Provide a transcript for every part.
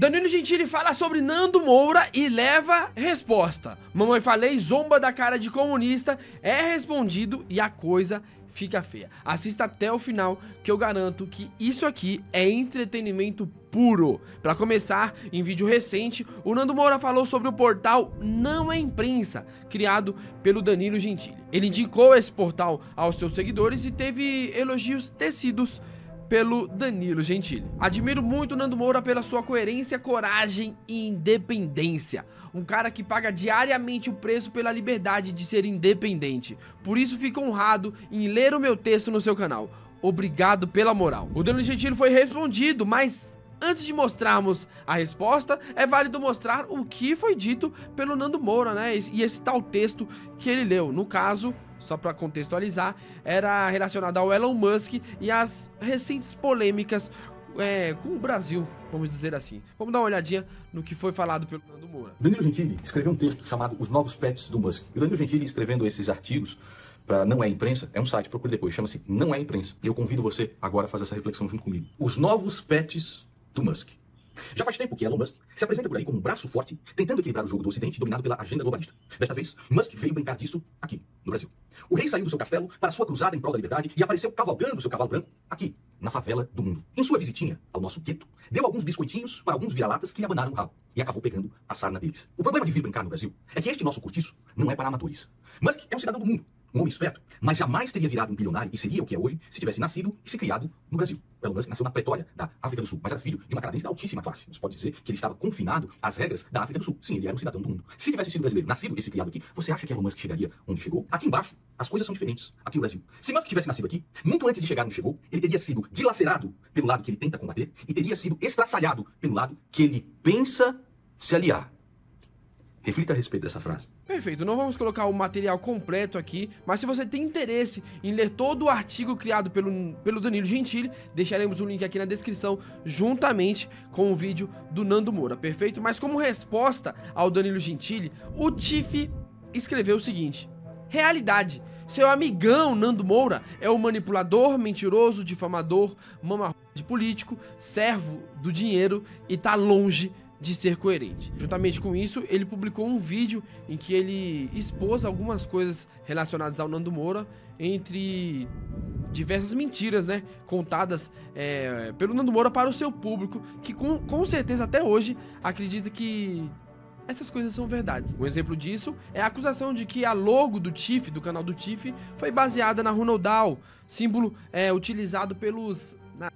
Danilo Gentili fala sobre Nando Moura e leva resposta. Mamãe Falei zomba da cara de comunista, é respondido e a coisa fica feia. Assista até o final que eu garanto que isso aqui é entretenimento puro. Pra começar, em vídeo recente, o Nando Moura falou sobre o portal Não é Imprensa, criado pelo Danilo Gentili. Ele indicou esse portal aos seus seguidores e teve elogios tecidos pelo Danilo Gentili. Admiro muito o Nando Moura pela sua coerência, coragem e independência. Um cara que paga diariamente o preço pela liberdade de ser independente. Por isso fico honrado em ler o meu texto no seu canal. Obrigado pela moral. O Danilo Gentili foi respondido, mas antes de mostrarmos a resposta, é válido mostrar o que foi dito pelo Nando Moura, né? E esse tal texto que ele leu. No caso, só para contextualizar, era relacionado ao Elon Musk e às recentes polêmicas com o Brasil, vamos dizer assim. Vamos dar uma olhadinha no que foi falado pelo Nando Moura. Danilo Gentili escreveu um texto chamado Os Novos Pets do Musk. E o Danilo Gentili escrevendo esses artigos para Não é Imprensa, é um site, procure depois, chama-se Não é Imprensa. E eu convido você agora a fazer essa reflexão junto comigo. Os Novos Pets do Musk. Já faz tempo que Elon Musk se apresenta por aí como um braço forte, tentando equilibrar o jogo do Ocidente dominado pela agenda globalista. Desta vez, Musk veio brincar disso aqui, no Brasil. O rei saiu do seu castelo para sua cruzada em prol da liberdade e apareceu cavalgando seu cavalo branco aqui, na favela do mundo. Em sua visitinha ao nosso gueto, deu alguns biscoitinhos para alguns vira-latas que lhe abandonaram o rabo e acabou pegando a sarna deles. O problema de vir brincar no Brasil é que este nosso cortiço não é para amadores. Musk é um cidadão do mundo, um homem esperto, mas jamais teria virado um bilionário e seria o que é hoje se tivesse nascido e se criado no Brasil. Elon Musk nasceu na Pretória, da África do Sul, mas era filho de uma canadense de altíssima classe. Você pode dizer que ele estava confinado às regras da África do Sul. Sim, ele era um cidadão do mundo. Se tivesse sido brasileiro, nascido e se criado aqui, você acha que Elon Musk chegaria onde chegou? Aqui embaixo, as coisas são diferentes aqui no Brasil. Se Musk tivesse nascido aqui, muito antes de chegar onde chegou, ele teria sido dilacerado pelo lado que ele tenta combater e teria sido estraçalhado pelo lado que ele pensa se aliar. Reflita a respeito dessa frase. Perfeito, não vamos colocar o material completo aqui, mas se você tem interesse em ler todo o artigo criado pelo Danilo Gentili, deixaremos o link aqui na descrição, juntamente com o vídeo do Nando Moura, perfeito? Mas como resposta ao Danilo Gentili, o Tiff escreveu o seguinte: realidade, seu amigão Nando Moura é o manipulador, mentiroso, difamador, mamarro de político, servo do dinheiro e tá longe de ser coerente. Juntamente com isso, ele publicou um vídeo em que ele expôs algumas coisas relacionadas ao Nando Moura, entre diversas mentiras, né, contadas pelo Nando Moura para o seu público, que com certeza até hoje acredita que essas coisas são verdades. Um exemplo disso é a acusação de que a logo do Tiff, do canal do Tiff, foi baseada na Runodal, símbolo utilizado pelos...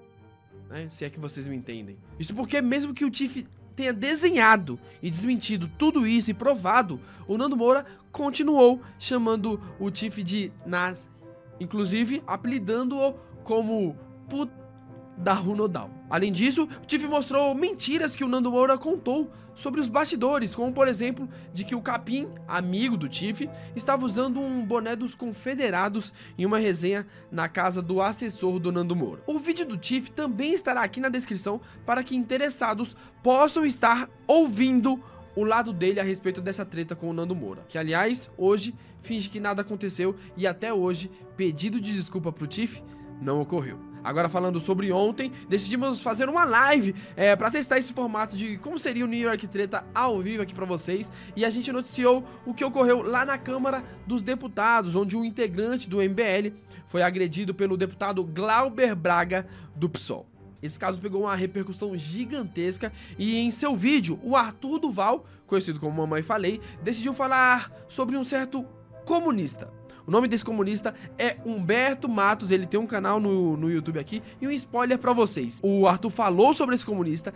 se é que vocês me entendem. Isso porque mesmo que o Tiff tenha desenhado e desmentido tudo isso e provado, o Nando Moura continuou chamando o Tiff de nazi, inclusive apelidando-o como puta da Runodal. Além disso, o Tiff mostrou mentiras que o Nando Moura contou sobre os bastidores, como por exemplo, de que o Capim, amigo do Tiff, estava usando um boné dos Confederados em uma resenha na casa do assessor do Nando Moura. O vídeo do Tiff também estará aqui na descrição para que interessados possam estar ouvindo o lado dele a respeito dessa treta com o Nando Moura, que aliás, hoje finge que nada aconteceu e até hoje pedido de desculpa pro Tiff não ocorreu. Agora falando sobre ontem, decidimos fazer uma live pra testar esse formato de como seria o New York Treta ao vivo aqui pra vocês. E a gente noticiou o que ocorreu lá na Câmara dos Deputados, onde um integrante do MBL foi agredido pelo deputado Glauber Braga do PSOL. Esse caso pegou uma repercussão gigantesca e em seu vídeo, o Arthur Duval, conhecido como Mamãe Falei, decidiu falar sobre um certo comunista. O nome desse comunista é Humberto Matos, ele tem um canal no YouTube aqui, e um spoiler pra vocês. O Arthur falou sobre esse comunista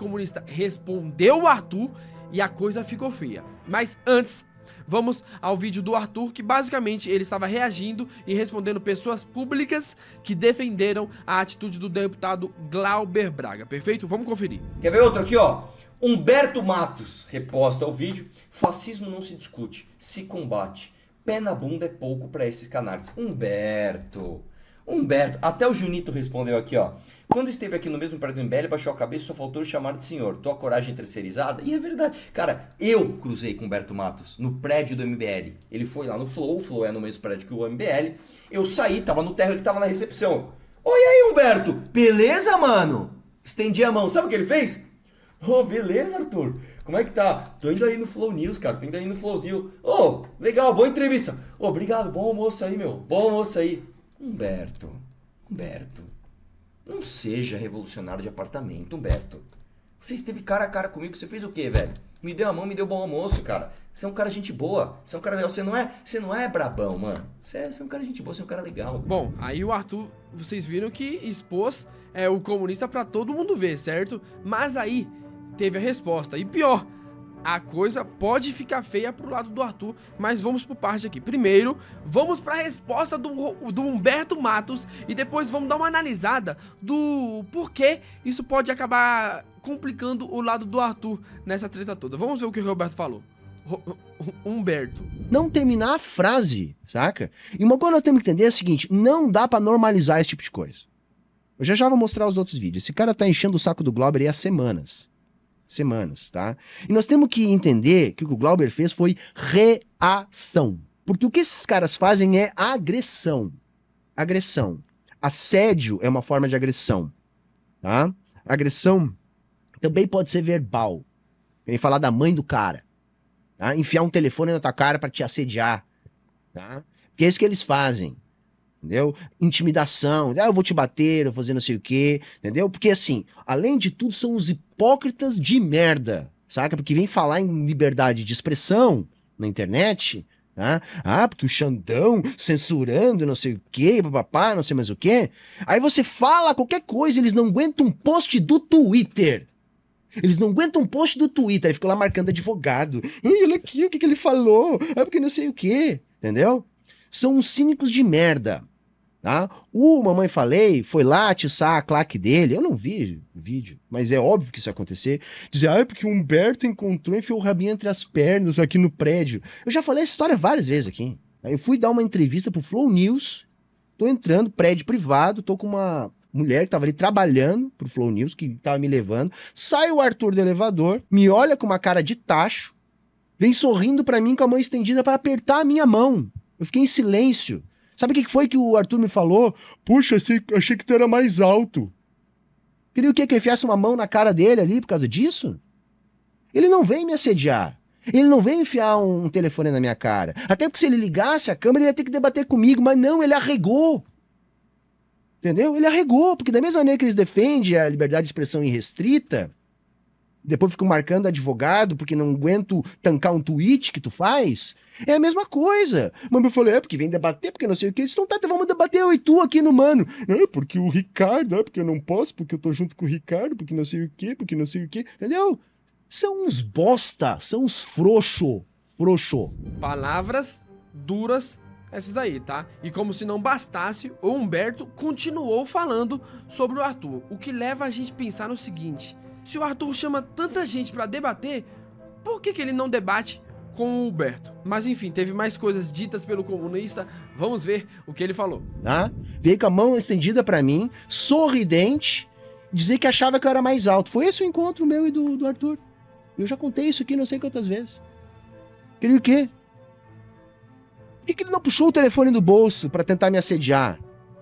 respondeu o Arthur e a coisa ficou feia. Mas antes, vamos ao vídeo do Arthur, que basicamente ele estava reagindo e respondendo pessoas públicas que defenderam a atitude do deputado Glauber Braga, perfeito? Vamos conferir. Quer ver outro aqui, ó? Humberto Matos reposta o vídeo: fascismo não se discute, se combate. Pé na bunda é pouco pra esses canalhas. Humberto, até o Junito respondeu aqui, ó. Quando esteve aqui no mesmo prédio do MBL, baixou a cabeça e só faltou chamar de senhor. Tua coragem terceirizada? E é verdade. Cara, eu cruzei com o Humberto Matos no prédio do MBL. Ele foi lá no Flow, o Flow é no mesmo prédio que o MBL. Eu saí, tava no térreo, ele tava na recepção. Oi aí, Humberto, beleza, mano? Estendi a mão, sabe o que ele fez? Ô, beleza, Arthur? Como é que tá? Tô indo aí no Flow News, cara. Tô indo aí no Flowzinho. Ô, legal, boa entrevista. Ô, obrigado, bom almoço aí, meu. Bom almoço aí. Humberto, não seja revolucionário de apartamento, Humberto. Você esteve cara a cara comigo, você fez o quê, velho? Me deu a mão, me deu bom almoço, cara. Você é um cara gente boa, você é um cara legal. Você não é brabão, mano. Você é um cara gente boa, você é um cara legal. Bom, aí o Arthur, vocês viram que expôs o comunista pra todo mundo ver, certo? Mas aí teve a resposta. E pior, a coisa pode ficar feia pro lado do Arthur, mas vamos por parte aqui. Primeiro, vamos pra resposta do Humberto Matos e depois vamos dar uma analisada do porquê isso pode acabar complicando o lado do Arthur nessa treta toda. Vamos ver o que o Roberto falou. Humberto. Não terminar a frase, saca? E uma coisa que nós temos que entender é o seguinte, não dá pra normalizar esse tipo de coisa. Eu já vou mostrar os outros vídeos. Esse cara tá enchendo o saco do Glauber aí há semanas, tá? E nós temos que entender que o que o Glauber fez foi reação. Porque o que esses caras fazem é agressão. Agressão. Assédio é uma forma de agressão, tá? Agressão também pode ser verbal. Querem falar da mãe do cara, tá? Enfiar um telefone na tua cara pra te assediar, tá? Porque é isso que eles fazem. Entendeu? Intimidação, eu vou te bater, eu vou fazer não sei o quê, entendeu? Porque assim, além de tudo, são os hipócritas de merda, saca? Porque vem falar em liberdade de expressão na internet, tá? Porque o Xandão censurando não sei o quê, papapá, não sei mais o quê. Aí você fala qualquer coisa, eles não aguentam um post do Twitter. Eles não aguentam um post do Twitter, aí ficam lá marcando advogado. Olha aqui, o que ele falou? Porque não sei o quê, entendeu? São uns cínicos de merda, tá? O Mamãe Falei foi lá atiçar a claque dele, eu não vi o vídeo, mas é óbvio que isso ia acontecer. Dizer, porque o Humberto encontrou e enfiou o rabinho entre as pernas aqui no prédio. Eu já falei essa história várias vezes aqui. Aí eu fui dar uma entrevista pro Flow News, tô entrando, prédio privado, tô com uma mulher que tava ali trabalhando pro Flow News, que tava me levando. Sai o Arthur do elevador, me olha com uma cara de tacho, vem sorrindo pra mim com a mão estendida para apertar a minha mão. Eu fiquei em silêncio. Sabe o que foi que o Arthur me falou? Puxa, achei que tu era mais alto. Queria o quê? Que eu enfiasse uma mão na cara dele ali por causa disso? Ele não vem me assediar. Ele não vem enfiar um telefone na minha cara. Até porque se ele ligasse a câmera, ele ia ter que debater comigo. Mas não, ele arregou. Entendeu? Ele arregou. Porque da mesma maneira que eles defendem a liberdade de expressão irrestrita, depois ficam marcando advogado porque não aguento tancar um tweet que tu faz... É a mesma coisa. Mas eu falei, porque vem debater, porque não sei o que. Então tá, vamos debater eu e tu aqui no Mano. Porque o Ricardo, porque eu não posso, porque eu tô junto com o Ricardo, porque não sei o que, porque não sei o que. Entendeu? São uns bosta, são uns frouxo. Palavras duras essas aí, tá? E como se não bastasse, o Humberto continuou falando sobre o Arthur. O que leva a gente a pensar no seguinte. Se o Arthur chama tanta gente pra debater, por que ele não debate com o Humberto? Mas enfim, teve mais coisas ditas pelo comunista. Vamos ver o que ele falou. Tá? Veio com a mão estendida pra mim, sorridente, dizer que achava que eu era mais alto. Foi esse o encontro meu e do Arthur. Eu já contei isso aqui não sei quantas vezes. Queria o quê? Por que ele não puxou o telefone do bolso pra tentar me assediar?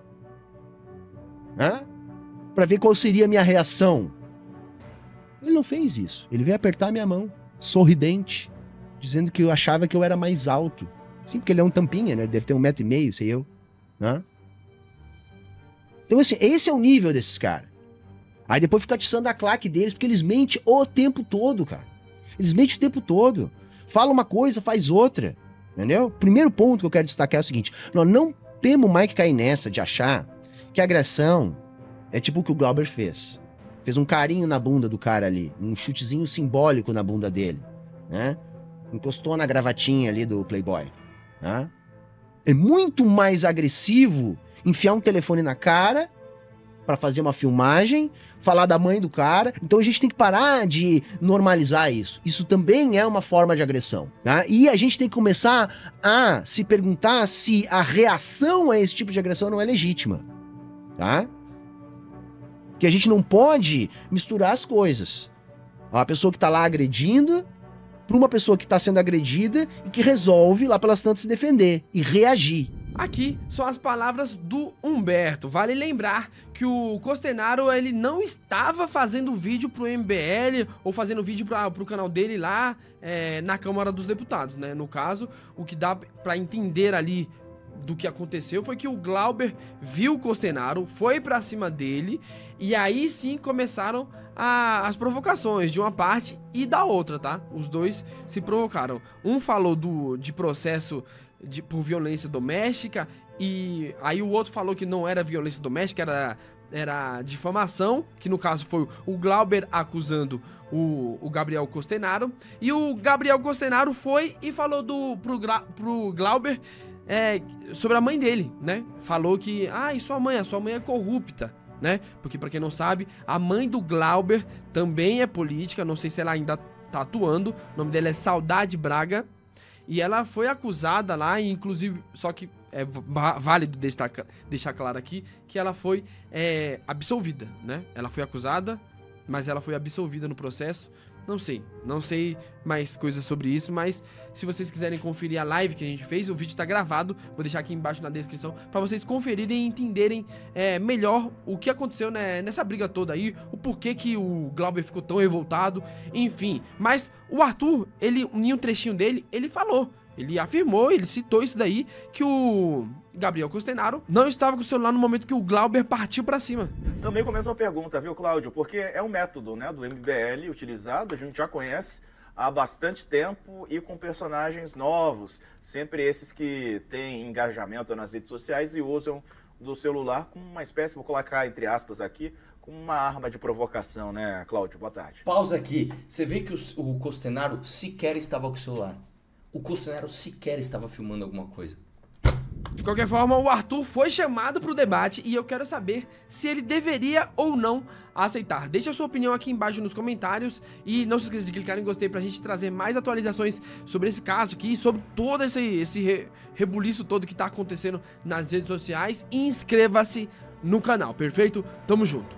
Pra ver qual seria a minha reação. Ele não fez isso. Ele veio apertar minha mão, sorridente, dizendo que eu achava que eu era mais alto. Sim, porque ele é um tampinha, né? Ele deve ter 1,5 m, sei eu. Né? Então, assim, esse é o nível desses caras. Aí depois fica atiçando a claque deles, porque eles mentem o tempo todo, cara. Eles mentem o tempo todo. Fala uma coisa, faz outra. Entendeu? Primeiro ponto que eu quero destacar é o seguinte. Nós não temos mais que cair nessa de achar que a agressão é tipo o que o Glauber fez. Fez um carinho na bunda do cara ali. Um chutezinho simbólico na bunda dele. Né? Encostou na gravatinha ali do Playboy. Tá? É muito mais agressivo enfiar um telefone na cara para fazer uma filmagem, falar da mãe do cara. Então a gente tem que parar de normalizar isso. Isso também é uma forma de agressão. Tá? E a gente tem que começar a se perguntar se a reação a esse tipo de agressão não é legítima. Tá? Que a gente não pode misturar as coisas. A pessoa que tá lá agredindo, para uma pessoa que está sendo agredida e que resolve lá pelas tantas se defender e reagir. Aqui são as palavras do Humberto. Vale lembrar que o Costenaro, ele não estava fazendo vídeo pro MBL ou fazendo vídeo pro canal dele lá na Câmara dos Deputados, né? No caso, o que dá pra entender ali do que aconteceu foi que o Glauber viu o Costenaro, foi pra cima dele e aí sim começaram as provocações de uma parte e da outra, tá? Os dois se provocaram. Um falou de processo por violência doméstica, e aí o outro falou que não era violência doméstica, era difamação, que no caso foi o Glauber acusando o Gabriel Costenaro, e o Gabriel Costenaro foi e falou pro Glauber sobre a mãe dele, né? Falou que, e sua mãe é corrupta, né? Porque pra quem não sabe, a mãe do Glauber também é política, não sei se ela ainda tá atuando, o nome dela é Saudade Braga. E ela foi acusada lá, inclusive, só que é válido deixar claro aqui, que ela foi absolvida, né? Ela foi acusada, mas ela foi absolvida no processo. Não sei mais coisas sobre isso, mas se vocês quiserem conferir a live que a gente fez, o vídeo tá gravado, vou deixar aqui embaixo na descrição, pra vocês conferirem e entenderem melhor o que aconteceu nessa briga toda aí, o porquê que o Glauber ficou tão revoltado, enfim. Mas o Arthur, em um trechinho dele, ele falou, ele afirmou, ele citou isso daí, que o Gabriel Costenaro não estava com o celular no momento que o Glauber partiu pra cima. Também começa uma pergunta, viu, Cláudio? Porque é um método, né, do MBL utilizado, a gente já conhece há bastante tempo e com personagens novos, sempre esses que têm engajamento nas redes sociais e usam do celular como uma espécie, vou colocar entre aspas aqui, como uma arma de provocação, né, Cláudio? Boa tarde. Pausa aqui. Você vê que o Costenaro sequer estava com o celular. O Costenaro sequer estava filmando alguma coisa. De qualquer forma, o Arthur foi chamado para o debate e eu quero saber se ele deveria ou não aceitar. Deixa a sua opinião aqui embaixo nos comentários e não se esqueça de clicar em gostei pra gente trazer mais atualizações sobre esse caso aqui, sobre todo esse rebuliço todo que tá acontecendo nas redes sociais, e inscreva-se no canal, perfeito? Tamo junto!